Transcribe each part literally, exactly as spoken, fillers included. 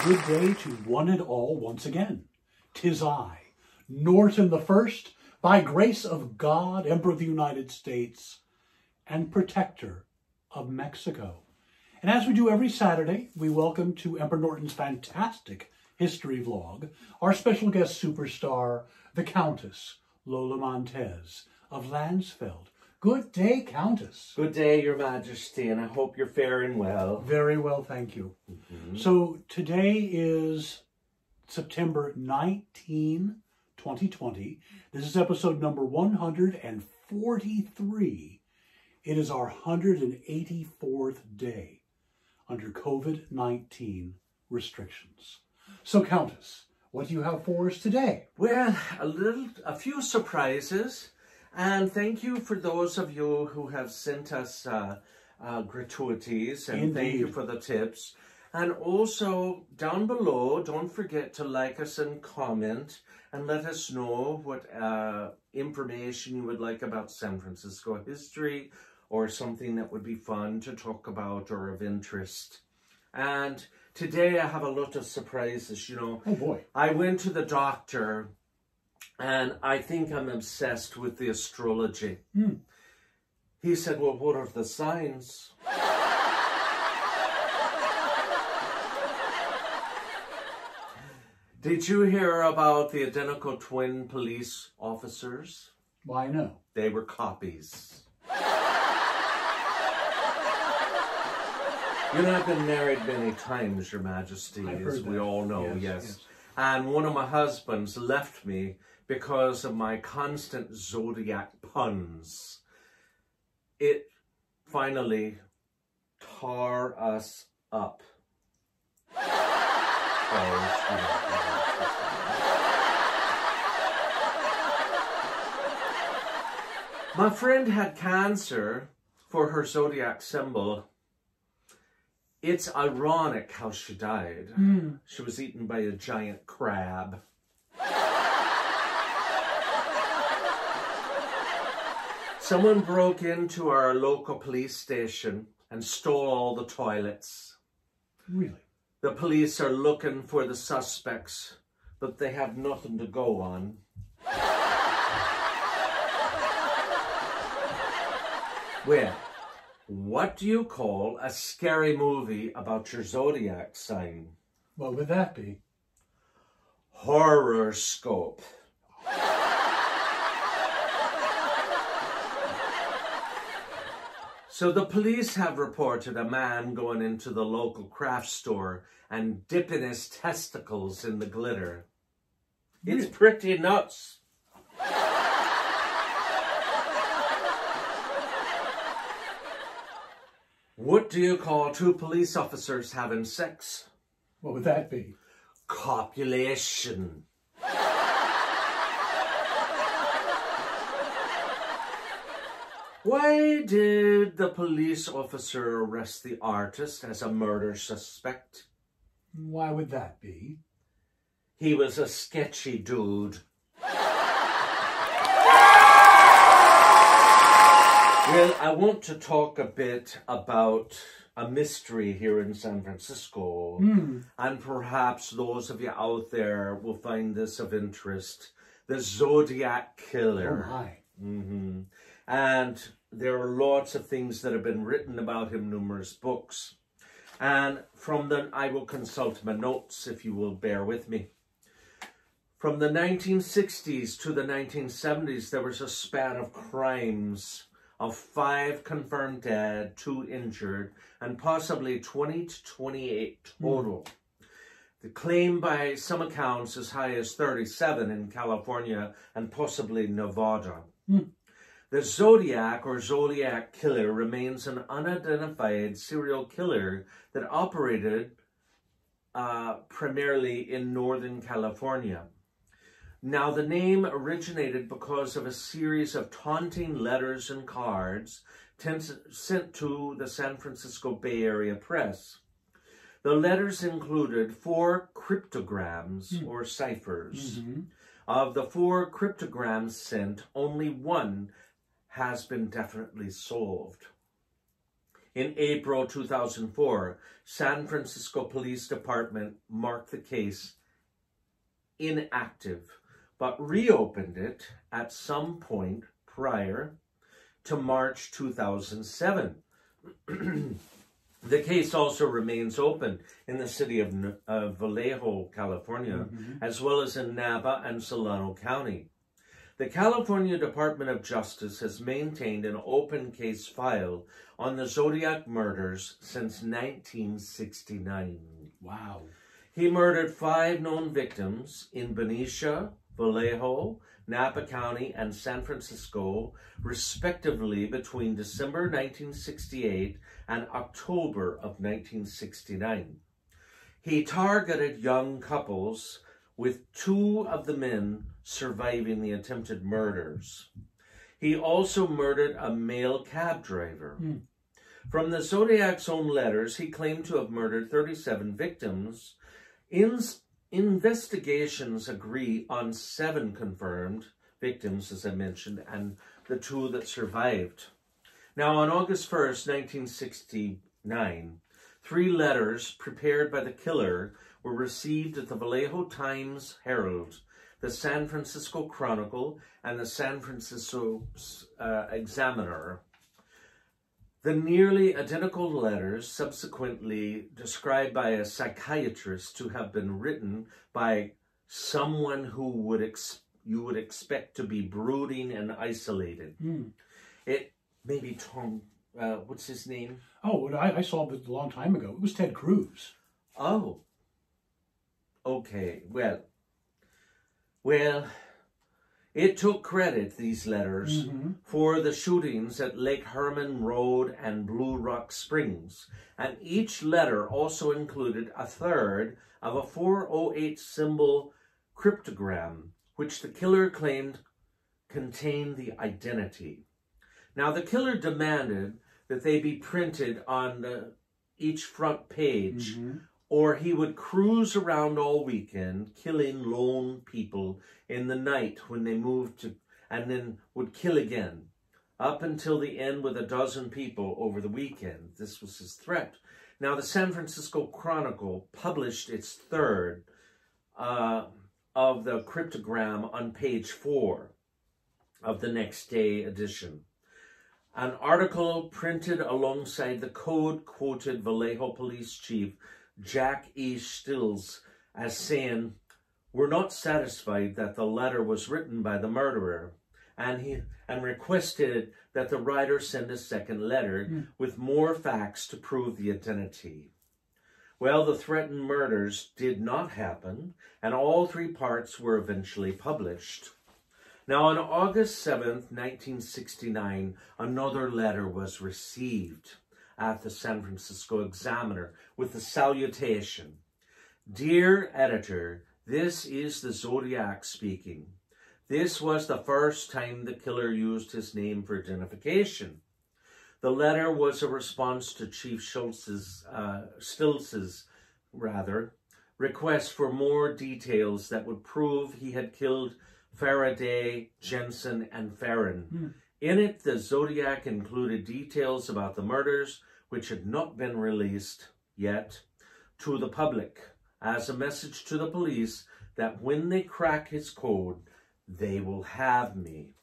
Good day to one and all once again. 'Tis I, Norton the First, by grace of God, Emperor of the United States and Protector of Mexico. And as we do every Saturday, we welcome to Emperor Norton's fantastic history vlog our special guest superstar, the Countess Lola Montez of Landsfeld. Good day, Countess. Good day, Your Majesty, and I hope you're faring well. Very well, thank you. Mm-hmm. So today is September nineteenth, twenty twenty. This is episode number one hundred forty-three. It is our one hundred eighty-fourth day under COVID nineteen restrictions. So, Countess, what do you have for us today? Well, a little, a few surprises. And thank you for those of you who have sent us uh, uh, gratuities, and Indeed. Thank you for the tips. And also, down below, don't forget to like us and comment, and let us know what uh, information you would like about San Francisco history, or something that would be fun to talk about or of interest. And today I have a lot of surprises, you know. Oh boy. I went to the doctor, and I think I'm obsessed with the astrology. Hmm. He said, well, what are the signs? Did you hear about the identical twin police officers? Why, no. They were copies. You know, I've been married many times, Your Majesty, I've as heard we that. all know, Yes, yes. yes. And one of my husbands left me because of my constant zodiac puns. It finally tore us up. My friend had cancer for her zodiac symbol. It's ironic how she died. Mm. She was eaten by a giant crab. Someone broke into our local police station and stole all the toilets. Really? The police are looking for the suspects, but they have nothing to go on. Well, what do you call a scary movie about your zodiac sign? What would that be? Horoscope. So the police have reported a man going into the local craft store and dipping his testicles in the glitter. It's pretty nuts. What do you call two police officers having sex? What would that be? Copulation. Why did the police officer arrest the artist as a murder suspect? Why would that be? He was a sketchy dude. Well, I want to talk a bit about a mystery here in San Francisco. Mm. And perhaps those of you out there will find this of interest. The Zodiac Killer. Oh my. Mm-hmm. And there are lots of things that have been written about him, numerous books. And from them, I will consult my notes, if you will bear with me. From the nineteen sixties to the nineteen seventies, there was a span of crimes of five confirmed dead, two injured, and possibly twenty to twenty-eight total. Mm. The claim by some accounts as high as thirty-seven in California and possibly Nevada. Mm. The Zodiac or Zodiac Killer remains an unidentified serial killer that operated uh, primarily in Northern California. Now, the name originated because of a series of taunting letters and cards sent to the San Francisco Bay Area press. The letters included four cryptograms mm. or ciphers. Mm-hmm. Of the four cryptograms sent, only one has been definitely solved. In April two thousand four, San Francisco Police Department marked the case inactive, but reopened it at some point prior to March two thousand seven. The case also remains open in the city of uh, Vallejo, California, mm-hmm. as well as in Napa and Solano County. The California Department of Justice has maintained an open case file on the Zodiac murders since nineteen sixty-nine. Wow. He murdered five known victims in Benicia, Vallejo, Napa County, and San Francisco, respectively, between December nineteen sixty-eight and October of nineteen sixty-nine. He targeted young couples, with two of the men surviving the attempted murders. He also murdered a male cab driver. Mm. From the Zodiac's own letters, he claimed to have murdered thirty-seven victims. In Investigations agree on seven confirmed victims, as I mentioned, and the two that survived. Now, on August first, nineteen sixty-nine, three letters prepared by the killer were received at the Vallejo Times-Herald, the San Francisco Chronicle, and the San Francisco uh, Examiner. The nearly identical letters, subsequently described by a psychiatrist to have been written by someone who would ex you would expect to be brooding and isolated. Mm. It maybe Tom, uh, what's his name? Oh, I, I saw it a long time ago. It was Ted Cruz. Oh, okay. Well, well. It took credit, these letters, mm-hmm. for the shootings at Lake Herman Road and Blue Rock Springs, and each letter also included a third of a four oh eight symbol cryptogram, which the killer claimed contained the identity. Now, the killer demanded that they be printed on the, each front page, mm-hmm. or he would cruise around all weekend, killing lone people in the night when they moved to, and then would kill again, up until the end with a dozen people over the weekend. This was his threat. Now, the San Francisco Chronicle published its third uh, of the cryptogram on page four of the next day edition. An article printed alongside the code quoted Vallejo Police Chief Jack E. Stills as saying, "We're not satisfied that the letter was written by the murderer," and he and requested that the writer send a second letter mm. with more facts to prove the identity. Well, the threatened murders did not happen, and all three parts were eventually published. Now, on August seventh, nineteen sixty-nine, another letter was received at the San Francisco Examiner with the salutation, "Dear editor, this is the Zodiac speaking. This was the first time the killer used his name for identification." The letter was a response to Chief Schultz's, uh, Stiltz's, rather, request for more details that would prove he had killed Faraday, Jensen, and Farron. Hmm. In it, the Zodiac included details about the murders, which had not been released yet to the public, as a message to the police that when they crack his code, they will have me.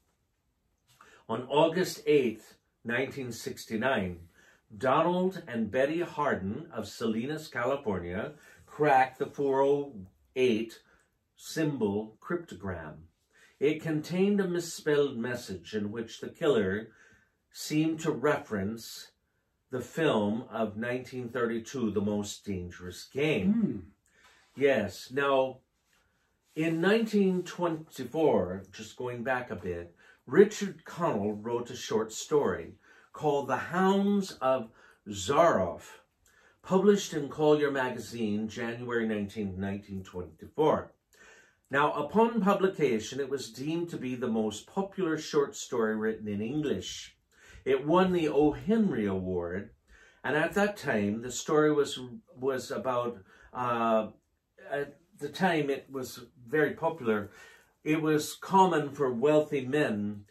On August eighth, nineteen sixty-nine, Donald and Betty Harden of Salinas, California, cracked the four oh eight symbol cryptogram. It contained a misspelled message in which the killer seemed to reference the film of nineteen thirty-two, The Most Dangerous Game. Mm. Yes. Now, in nineteen twenty-four, just going back a bit, Richard Connell wrote a short story called The Hounds of Zaroff, published in Collier Magazine, January nineteenth, nineteen twenty-four. Now, upon publication, it was deemed to be the most popular short story written in English. It won the O. Henry Award, and at that time, the story was was about, uh, at the time it was very popular. It was common for wealthy men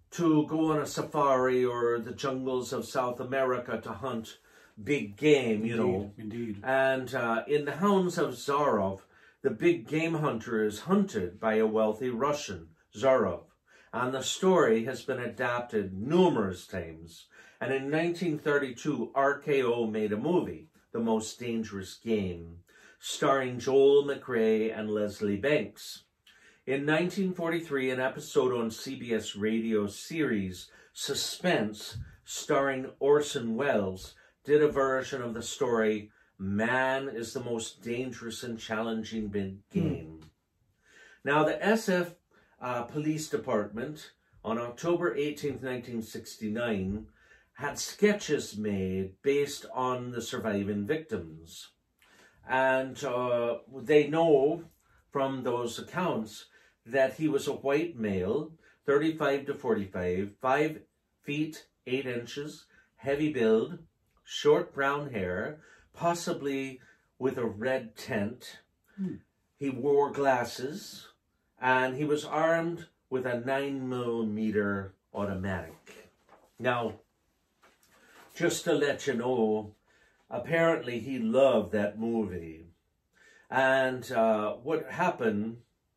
to go on a safari or the jungles of South America to hunt big game, you Indeed, know. Indeed. And uh, in The Hounds of Zaroff, the big game hunter is hunted by a wealthy Russian, Zaroff. And the story has been adapted numerous times. And in nineteen thirty-two, R K O made a movie, The Most Dangerous Game, starring Joel McRae and Leslie Banks. In nineteen forty-three, an episode on C B S radio series Suspense, starring Orson Welles, did a version of the story, Man is the Most Dangerous and Challenging Big Game. Mm. Now, the S F uh, Police Department, on October eighteenth, nineteen sixty-nine, had sketches made based on the surviving victims. And uh, they know from those accounts that he was a white male, thirty-five to forty-five, five feet, eight inches, heavy build, short brown hair, possibly with a red tint. Hmm. He wore glasses, and he was armed with a nine millimeter automatic. Now, just to let you know, apparently he loved that movie. And uh, what happened,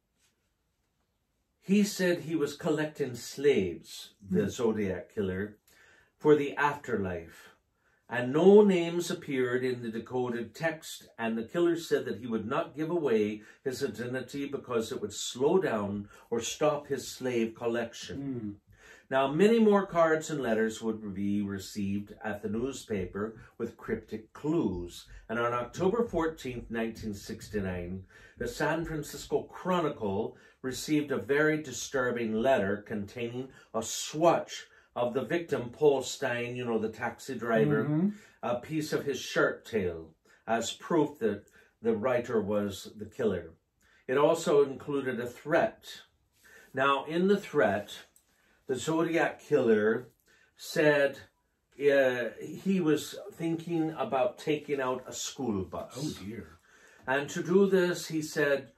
he said he was collecting slaves, the Zodiac Killer, for the afterlife. And no names appeared in the decoded text, and the killer said that he would not give away his identity because it would slow down or stop his slave collection. Mm. Now, many more cards and letters would be received at the newspaper with cryptic clues. And on October fourteenth, nineteen sixty-nine, the San Francisco Chronicle received a very disturbing letter containing a swatch of the victim, Paul Stine, you know, the taxi driver, mm-hmm. a piece of his shirt tail as proof that the writer was the killer. It also included a threat. Now, in the threat, the Zodiac Killer said uh, he was thinking about taking out a school bus. Oh, dear. And to do this, he said,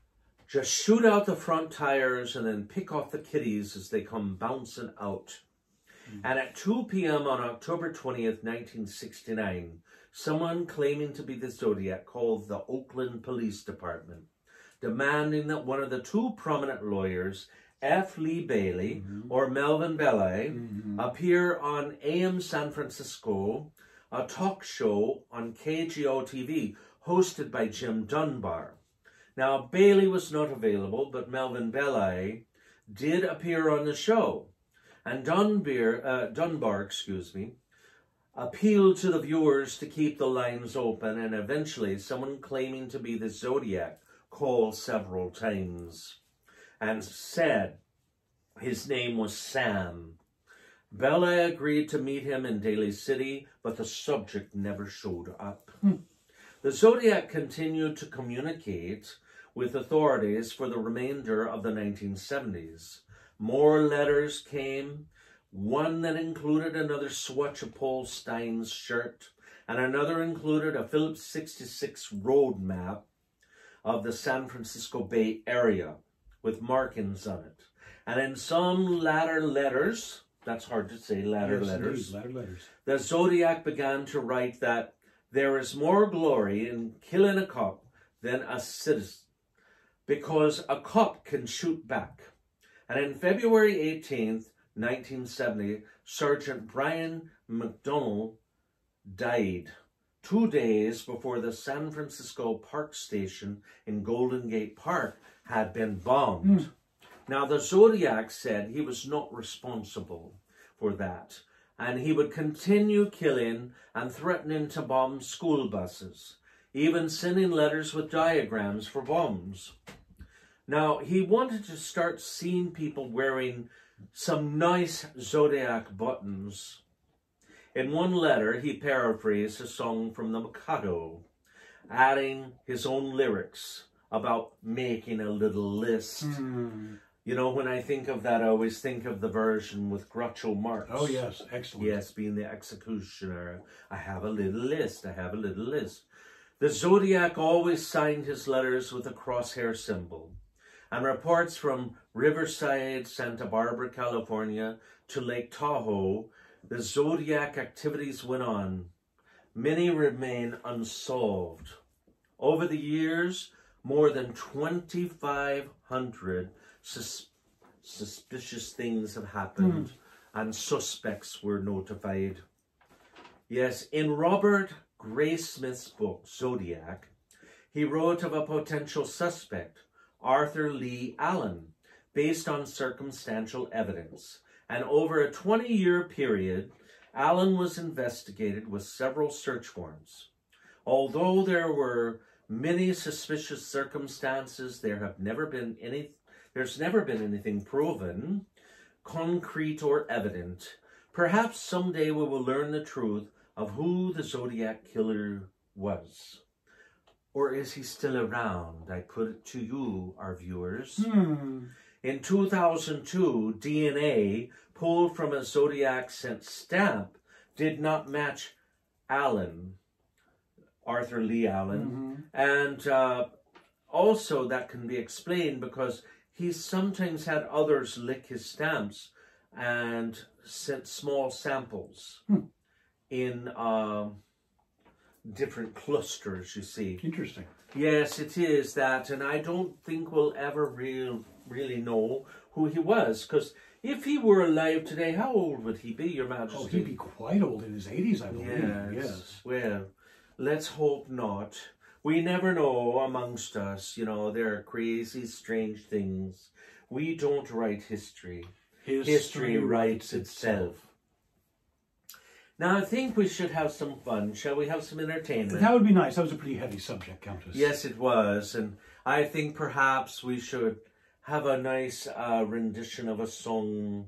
just shoot out the front tires and then pick off the kiddies as they come bouncing out. Mm-hmm. And at two p m on October twentieth, nineteen sixty-nine, someone claiming to be the Zodiac called the Oakland Police Department, demanding that one of the two prominent lawyers, F. Lee Bailey, mm-hmm. or Melvin Belli, mm-hmm. appear on A M San Francisco, a talk show on K G O T V hosted by Jim Dunbar. Now, Bailey was not available, but Melvin Belli did appear on the show. And Dunbar, uh, Dunbar, excuse me, appealed to the viewers to keep the lines open, and eventually someone claiming to be the Zodiac called several times and said his name was Sam. Belli agreed to meet him in Daly City, but the subject never showed up. Hmm. The Zodiac continued to communicate with authorities for the remainder of the nineteen seventies. More letters came, one that included another swatch of Paul Stine's shirt, and another included a Phillips sixty-six road map of the San Francisco Bay Area with markings on it. And in some latter letters, that's hard to say, latter yes, letters, indeed, latter letters, the Zodiac began to write that there is more glory in killing a cop than a citizen, because a cop can shoot back. And in February eighteenth, nineteen seventy, Sergeant Brian McDonnell died two days before the San Francisco Park Station in Golden Gate Park had been bombed. Mm. Now, the Zodiac said he was not responsible for that, and he would continue killing and threatening to bomb school buses, even sending letters with diagrams for bombs. Now, he wanted to start seeing people wearing some nice Zodiac buttons. In one letter, he paraphrased a song from the Mikado, adding his own lyrics about making a little list. Mm. You know, when I think of that, I always think of the version with Groucho Marx. Oh, yes, excellent. Yes, being the executioner. I have a little list, I have a little list. The Zodiac always signed his letters with a crosshair symbol. and reports from Riverside, Santa Barbara, California to Lake Tahoe, the zodiac activities went on. Many remain unsolved. Over the years, more than twenty-five hundred sus suspicious things have happened, mm. and suspects were notified. Yes, in Robert Graysmith's book, Zodiac, he wrote of a potential suspect, Arthur Lee Allen, based on circumstantial evidence. And over a twenty-year period, Allen was investigated with several search warrants. Although there were many suspicious circumstances, there have never been any, there's never been anything proven, concrete or evident. Perhaps someday we will learn the truth of who the Zodiac Killer was. Or is he still around? I put it to you, our viewers. Hmm. In two thousand two, D N A pulled from a Zodiac scent stamp did not match Allen, Arthur Lee Allen. Mm-hmm. And uh, also that can be explained because he sometimes had others lick his stamps and sent small samples hmm. in uh, different clusters, you see. Interesting. Yes, it is that, and I don't think we'll ever real, really know who he was, because if he were alive today, how old would he be, Your Majesty? Oh, he'd be quite old, in his eighties, I believe. Yes, yes. Well, let's hope not. We never know amongst us, you know, there are crazy, strange things. We don't write history. History, history writes itself. itself. Now, I think we should have some fun. Shall we have some entertainment? That would be nice. That was a pretty heavy subject, Countess. Yes, it was. And I think perhaps we should have a nice uh, rendition of a song.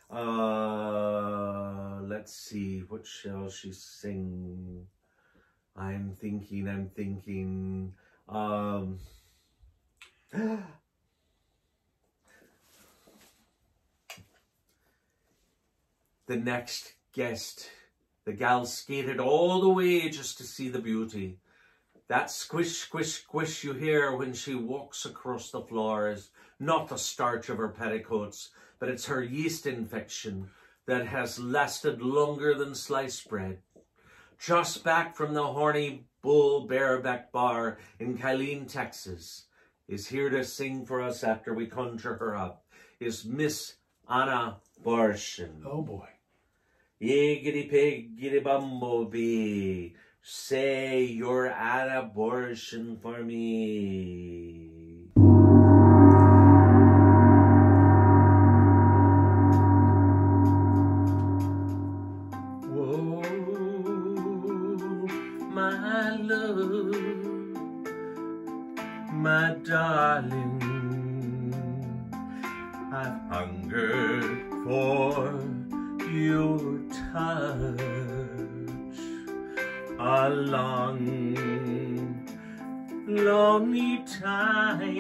Uh, let's see. What shall she sing? I'm thinking, I'm thinking. Um, the next guest. The gal skated all the way just to see the beauty. That squish, squish, squish you hear when she walks across the floor is not the starch of her petticoats, but it's her yeast infection that has lasted longer than sliced bread. Just back from the Horny Bull Bareback Bar in Killeen, Texas, is here to sing for us after we conjure her up, is Miss Anna Borshin. Oh boy. Yiggity piggity bumblebee, say your abortion for me. Whoa, my love, my darling, I've hungered for your touch a long, lonely time,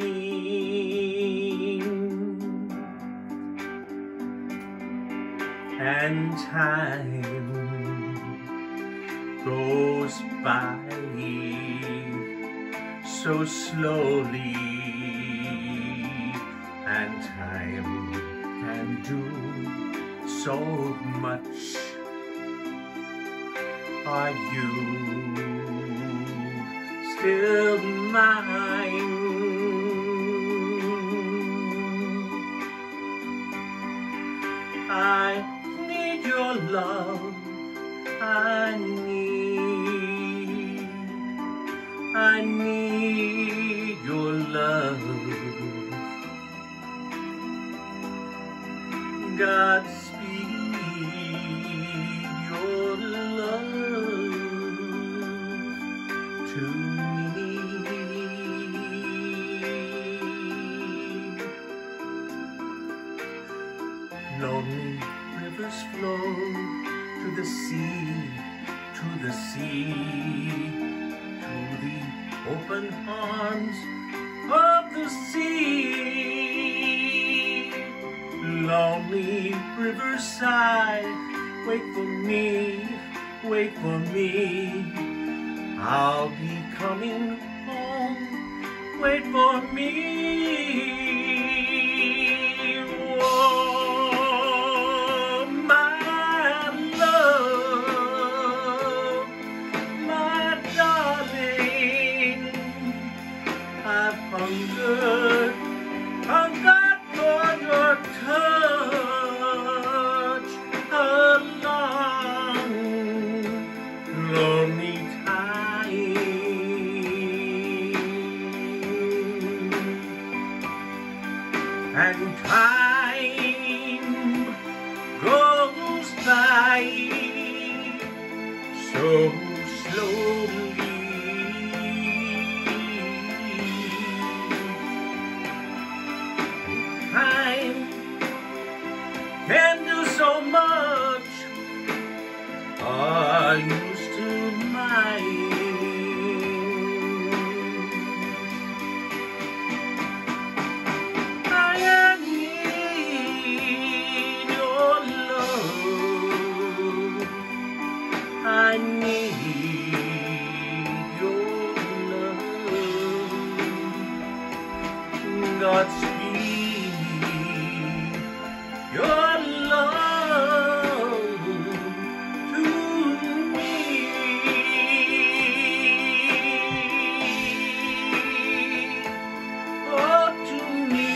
and time goes by so slowly, and time can do so much. Are you still mine? I need your love. I need, I need your love. Godspeed your love to me. Lonely rivers flow to the sea, to the sea, to the open arms of the sea. Lonely riverside, wait for me, wait for me. I'll be coming home, wait for me. time goes by so slowly. Time can do so much. I used to mind. I need your love. I need your love. Godspeed your love to me. Oh, to me.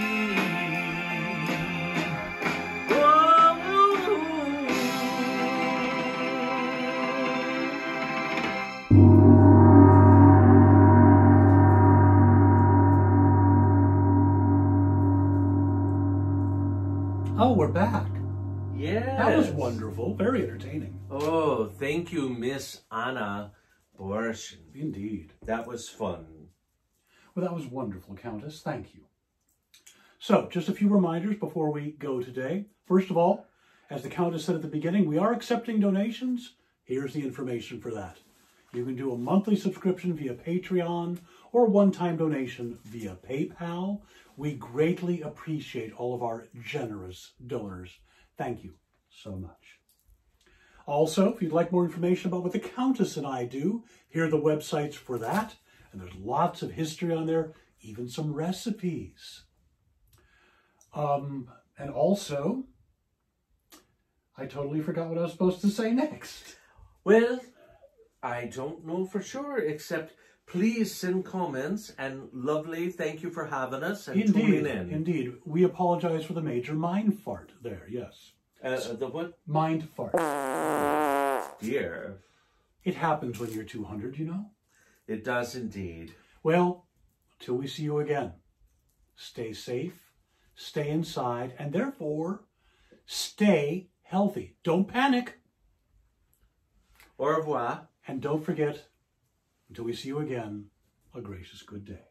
Oh, we're back. Yes. That was wonderful. Very entertaining. Oh, thank you, Miss Anna Borschen. Indeed. That was fun. Well, that was wonderful, Countess. Thank you. So, just a few reminders before we go today. First of all, as the Countess said at the beginning, we are accepting donations. Here's the information for that. You can do a monthly subscription via Patreon or a one-time donation via PayPal. We greatly appreciate all of our generous donors. Thank you so much. Also, if you'd like more information about what the Countess and I do, here are the websites for that. And there's lots of history on there, even some recipes. Um, and also, I totally forgot what I was supposed to say next. Well, I don't know for sure, except please send comments, and lovely, thank you for having us and Indeed, tuning in. indeed. We apologize for the major mind fart there, yes. Uh, the what? Mind fart. Dear. It happens when you're two hundred, you know? It does indeed. Well, till we see you again, stay safe, stay inside, and therefore, stay healthy. Don't panic. Au revoir. And don't forget, until we see you again, a gracious good day.